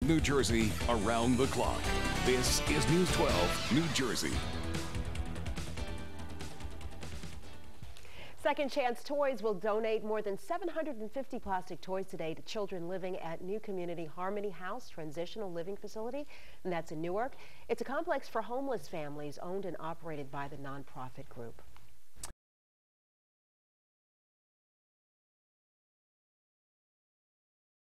New Jersey around the clock. This is News 12 New Jersey. Second Chance Toys will donate more than 750 plastic toys today to children living at New Community Harmony House Transitional Living Facility, and that's in Newark. It's a complex for homeless families owned and operated by the nonprofit group.